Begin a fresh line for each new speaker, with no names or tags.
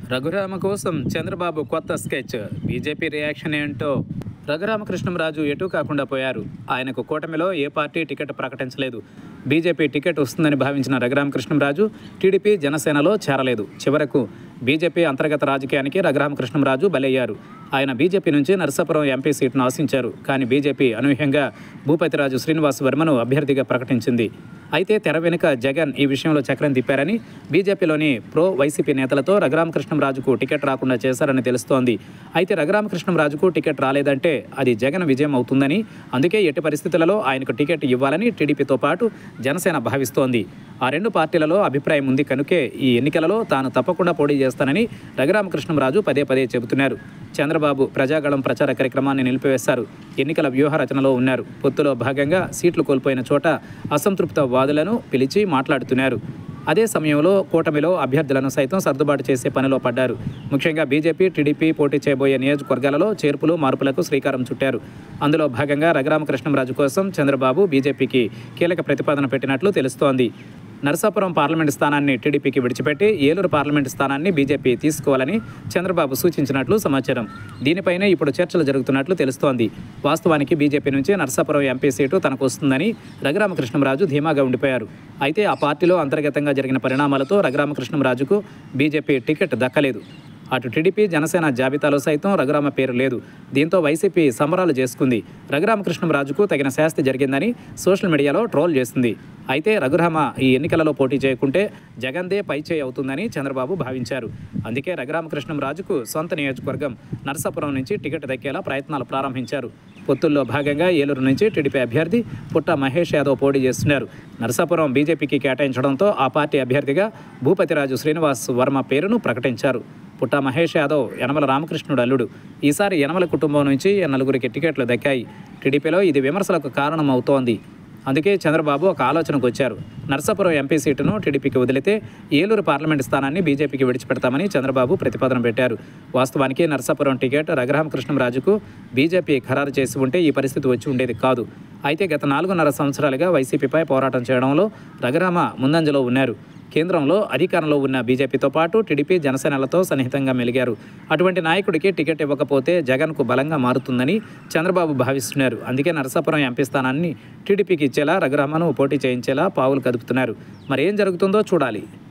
రఘురామ కోసం చంద్రబాబు కొత్త sketch. BJP reaction ఏంటో? రఘురామకృష్ణంరాజు ఎటూ కాకుండా పోయారు. ఆయనకు కూటమిలో ఏ పార్టీ టికెట్ ప్రకటించలేదు. బీజేపీ టికెట్ వస్తుందని భావించిన రఘురామకృష్ణంరాజు టీడీపీ జనసేనలో చేరలేదు. చివరకు బీజేపీ అంతర్గత రాజకీయానికి రఘురామకృష్ణంరాజు బలయ్యారు. ఆయన బీజేపీ నుంచి నరసాపురం ఎంపీ సీటును ఆశించారు. కానీ బీజేపీ అనూహ్యంగా భూపతిరాజు శ్రీనివాస్ వర్మను అభ్యర్థిగా ప్రకటించింది. అయితే తెర వెనుక జగన్ ఈ విషయంలో చక్రం తిప్పారని, బీజేపీలోని ప్రో వైసీపీ నేతలతో రఘురామకృష్ణంరాజుకు టికెట్ రాకుండా చేశారని తెలుస్తోంది. అయితే రఘురామకృష్ణంరాజుకు టికెట్ రాలేదంటే అది జగన్ విజయం అవుతుందని, అందుకే ఎట్టి పరిస్థితులలో ఆయనకు టికెట్ ఇవ్వాలని టీడీపీతో పాటు జనసేన భావిస్తోంది. ఆ రెండు పార్టీలలో అభిప్రాయం ఉంది కనుకే ఈ ఎన్నికలలో తాను తప్పకుండా పోటీ చేస్తానని రఘురామకృష్ణంరాజు పదే పదే చెబుతున్నారు. చంద్రబాబు ప్రజాగళం ప్రచార కార్యక్రమాన్ని నిలిపివేశారు. ఎన్నికల వ్యూహ రచనలో ఉన్నారు. పొత్తులో భాగంగా సీట్లు కోల్పోయిన చోట అసంతృప్త వాదులను పిలిచి మాట్లాడుతున్నారు. అదే సమయంలో కూటమిలో అభ్యర్థులను సైతం సర్దుబాటు చేసే పనిలో పడ్డారు. ముఖ్యంగా బీజేపీ, టీడీపీ పోటీ చేయబోయే నియోజకవర్గాలలో చేర్పులు, మార్పులకు శ్రీకారం చుట్టారు. అందులో భాగంగా రఘురామకృష్ణంరాజు కోసం చంద్రబాబు బీజేపీకి కీలక ప్రతిపాదన పెట్టినట్లు తెలుస్తోంది. నరసాపురం పార్లమెంటు స్థానాన్ని టీడీపీకి విడిచిపెట్టి ఏలూరు పార్లమెంటు స్థానాన్ని బీజేపీ తీసుకోవాలని చంద్రబాబు సూచించినట్లు సమాచారం. దీనిపైనే ఇప్పుడు చర్చలు జరుగుతున్నట్లు తెలుస్తోంది. వాస్తవానికి బీజేపీ నుంచి నరసాపురం ఎంపీ సీటు తనకు వస్తుందని రఘురామకృష్ణంరాజు ధీమాగా ఉండిపోయారు. అయితే ఆ పార్టీలో అంతర్గతంగా జరిగిన పరిణామాలతో రఘురామకృష్ణంరాజుకు బీజేపీ టికెట్ దక్కలేదు. అటు టీడీపీ, జనసేన జాబితాలో సైతం రఘురామ పేరు లేదు. దీంతో వైసీపీ సంబరాలు చేసుకుంది. రఘురామకృష్ణంరాజుకు తగిన శాస్తి జరిగిందని సోషల్ మీడియాలో ట్రోల్ చేసింది. అయితే రఘురామ ఈ ఎన్నికలలో పోటీ చేయకుంటే జగన్దే పైచేయి అవుతుందని చంద్రబాబు భావించారు. అందుకే రఘురామకృష్ణంరాజుకు సొంత నియోజకవర్గం నరసాపురం నుంచి టికెట్ దక్కేలా ప్రయత్నాలు ప్రారంభించారు. పొత్తుల్లో భాగంగా ఏలూరు నుంచి టీడీపీ అభ్యర్థి పుట్ట మహేష్ యాదవ్ పోటీ చేస్తున్నారు. నరసాపురం బీజేపీకి కేటాయించడంతో ఆ పార్టీ అభ్యర్థిగా భూపతిరాజు శ్రీనివాస్ వర్మ పేరును ప్రకటించారు. పుట్ట మహేష్ యాదవ్ యనమల రామకృష్ణుడు అల్లుడు. ఈసారి యనమల కుటుంబం నుంచి 4 టికెట్లు దక్కాయి. టీడీపీలో ఇది విమర్శలకు కారణమవుతోంది. అందుకే చంద్రబాబు ఒక ఆలోచనకు వచ్చారు. నరసాపురం ఎంపీ సీటును టీడీపీకి వదిలితే ఏలూరు పార్లమెంటు స్థానాన్ని బీజేపీకి విడిచిపెడతామని చంద్రబాబు ప్రతిపాదన పెట్టారు. వాస్తవానికి నరసాపురం టికెట్ రఘురామకృష్ణంరాజుకు బీజేపీ ఖరారు చేసి ఉంటే ఈ పరిస్థితి వచ్చి ఉండేది కాదు. అయితే గత 4.5 సంవత్సరాలుగా వైసీపీపై పోరాటం చేయడంలో రఘురామ ముందంజలో ఉన్నారు. కేంద్రంలో అధికారంలో ఉన్న బీజేపీతో పాటు టీడీపీ, జనసేనలతో సన్నిహితంగా మెలిగారు. అటువంటి నాయకుడికి టికెట్ ఇవ్వకపోతే జగన్కు బలంగా మారుతుందని చంద్రబాబు భావిస్తున్నారు. అందుకే నరసాపురం ఎంపీ స్థానాన్ని టీడీపీకి ఇచ్చేలా రఘురామను పోటీ చేయించేలా పావులు కదుపుతున్నారు. మరి ఏం జరుగుతుందో చూడాలి.